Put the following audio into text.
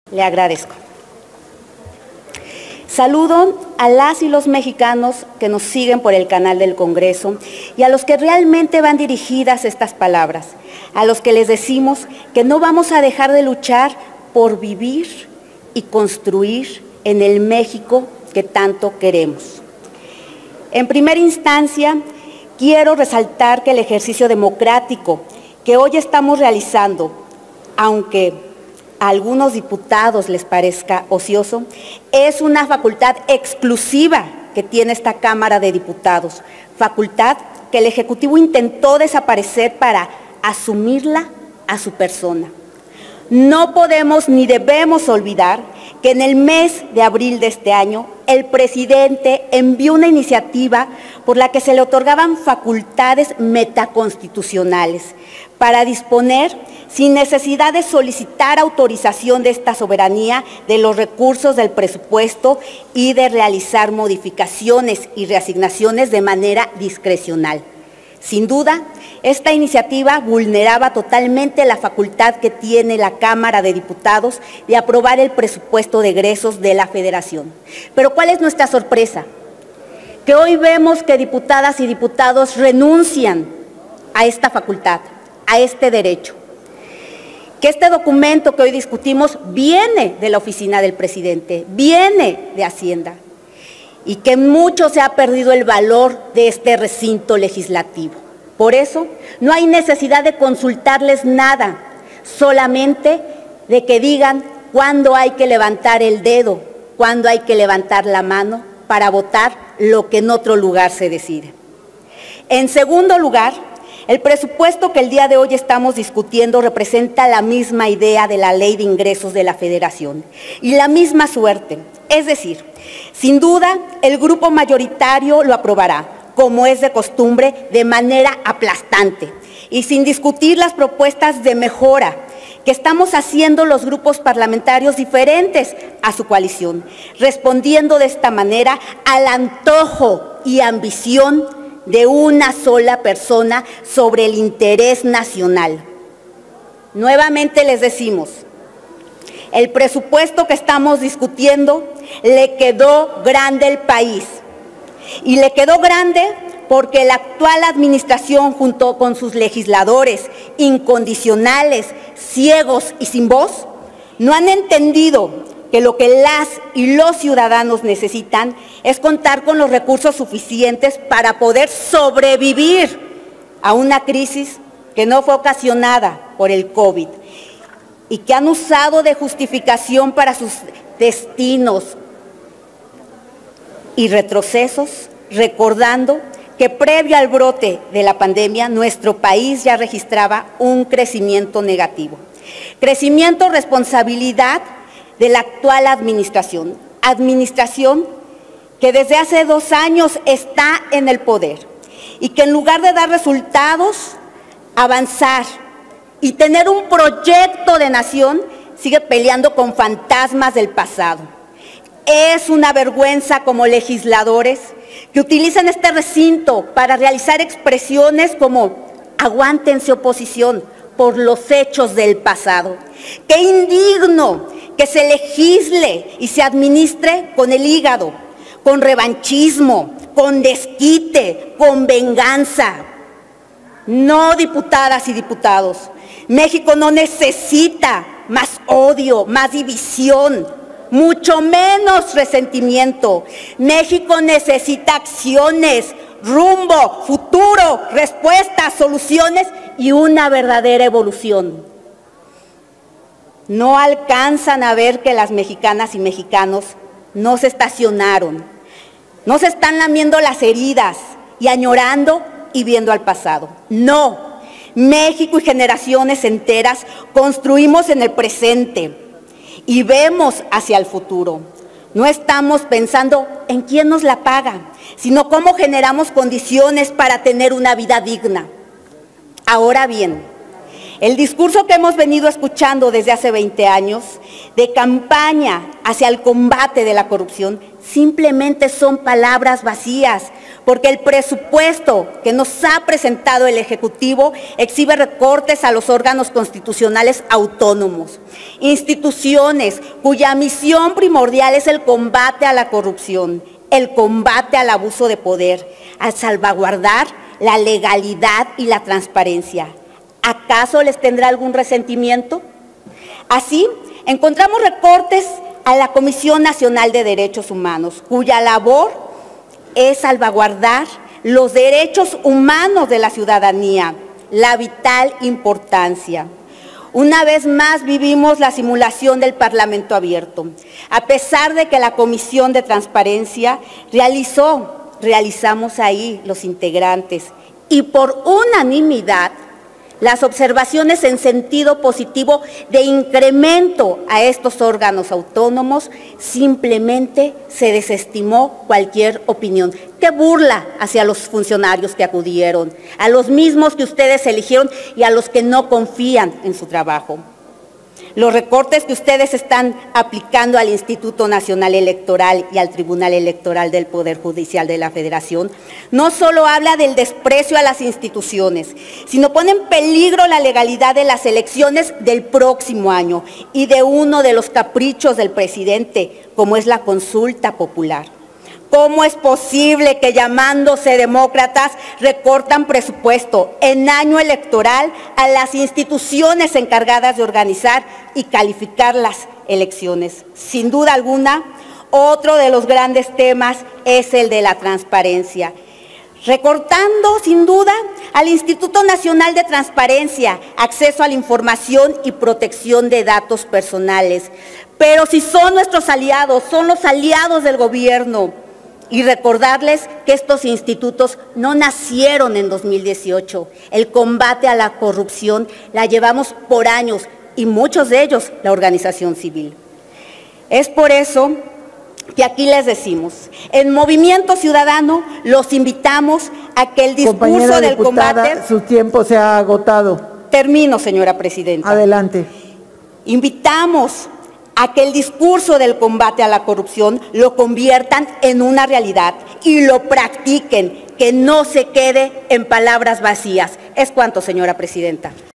Le agradezco. Saludo a las y los mexicanos que nos siguen por el canal del Congreso y a los que realmente van dirigidas estas palabras, a los que les decimos que no vamos a dejar de luchar por vivir y construir en el México que tanto queremos. En primera instancia, quiero resaltar que el ejercicio democrático que hoy estamos realizando, aunque a algunos diputados les parezca ocioso, es una facultad exclusiva que tiene esta Cámara de Diputados, facultad que el Ejecutivo intentó desaparecer para asumirla a su persona. No podemos ni debemos olvidar que en el mes de abril de este año, el presidente envió una iniciativa por la que se le otorgaban facultades metaconstitucionales para disponer, sin necesidad de solicitar autorización de esta soberanía, de los recursos del presupuesto y de realizar modificaciones y reasignaciones de manera discrecional. Sin duda, esta iniciativa vulneraba totalmente la facultad que tiene la Cámara de Diputados de aprobar el presupuesto de egresos de la Federación. Pero ¿cuál es nuestra sorpresa? Que hoy vemos que diputadas y diputados renuncian a esta facultad, a este derecho. Que este documento que hoy discutimos viene de la oficina del presidente, viene de Hacienda, y que mucho se ha perdido el valor de este recinto legislativo. Por eso, no hay necesidad de consultarles nada, solamente de que digan cuándo hay que levantar el dedo, cuándo hay que levantar la mano para votar lo que en otro lugar se decide. En segundo lugar, el presupuesto que el día de hoy estamos discutiendo representa la misma idea de la Ley de Ingresos de la Federación y la misma suerte. Es decir, sin duda, el grupo mayoritario lo aprobará, como es de costumbre, de manera aplastante y sin discutir las propuestas de mejora que estamos haciendo los grupos parlamentarios diferentes a su coalición, respondiendo de esta manera al antojo y ambición de una sola persona sobre el interés nacional. Nuevamente les decimos, el presupuesto que estamos discutiendo le quedó grande al país. Y le quedó grande porque la actual administración, junto con sus legisladores incondicionales, ciegos y sin voz, no han entendido que lo que las y los ciudadanos necesitan es contar con los recursos suficientes para poder sobrevivir a una crisis que no fue ocasionada por el COVID y que han usado de justificación para sus destinos y retrocesos, recordando que previo al brote de la pandemia, nuestro país ya registraba un crecimiento negativo. Crecimiento responsabilidad de la actual administración que desde hace 2 años está en el poder y que en lugar de dar resultados, avanzar y tener un proyecto de nación, sigue peleando con fantasmas del pasado. Es una vergüenza como legisladores que utilizan este recinto para realizar expresiones como aguántense oposición por los hechos del pasado. ¡Qué indigno que se legisle y se administre con el hígado, con revanchismo, con desquite, con venganza! No, diputadas y diputados, México no necesita más odio, más división, mucho menos resentimiento. México necesita acciones, rumbo, futuro, respuestas, soluciones y una verdadera evolución. No alcanzan a ver que las mexicanas y mexicanos no se estacionaron, no se están lamiendo las heridas y añorando y viendo al pasado. No, México y generaciones enteras construimos en el presente y vemos hacia el futuro. No estamos pensando en quién nos la paga, sino cómo generamos condiciones para tener una vida digna. Ahora bien, el discurso que hemos venido escuchando desde hace 20 años, de campaña hacia el combate de la corrupción, simplemente son palabras vacías, porque el presupuesto que nos ha presentado el Ejecutivo exhibe recortes a los órganos constitucionales autónomos, instituciones cuya misión primordial es el combate a la corrupción, el combate al abuso de poder, al salvaguardar la legalidad y la transparencia. ¿Acaso les tendrá algún resentimiento? Así, encontramos recortes a la Comisión Nacional de Derechos Humanos, cuya labor es salvaguardar los derechos humanos de la ciudadanía, la vital importancia. Una vez más vivimos la simulación del Parlamento abierto, a pesar de que la Comisión de Transparencia realizamos ahí los integrantes y por unanimidad las observaciones en sentido positivo de incremento a estos órganos autónomos, simplemente se desestimó cualquier opinión. ¡Qué burla hacia los funcionarios que acudieron, a los mismos que ustedes eligieron y a los que no confían en su trabajo! Los recortes que ustedes están aplicando al Instituto Nacional Electoral y al Tribunal Electoral del Poder Judicial de la Federación no solo habla del desprecio a las instituciones, sino pone en peligro la legalidad de las elecciones del próximo año y de uno de los caprichos del presidente, como es la consulta popular. ¿Cómo es posible que, llamándose demócratas, recortan presupuesto en año electoral a las instituciones encargadas de organizar y calificar las elecciones? Sin duda alguna, otro de los grandes temas es el de la transparencia. Recortando, sin duda, al Instituto Nacional de Transparencia, acceso a la información y protección de datos personales. Pero si son nuestros aliados, son los aliados del gobierno. Y recordarles que estos institutos no nacieron en 2018. El combate a la corrupción la llevamos por años y muchos de ellos la organización civil. Es por eso que aquí les decimos, en Movimiento Ciudadano los invitamos a que el discurso del combate… Su tiempo se ha agotado. Termino, señora presidenta. Adelante. Invitamos a que el discurso del combate a la corrupción lo conviertan en una realidad y lo practiquen, que no se quede en palabras vacías. Es cuanto, señora presidenta.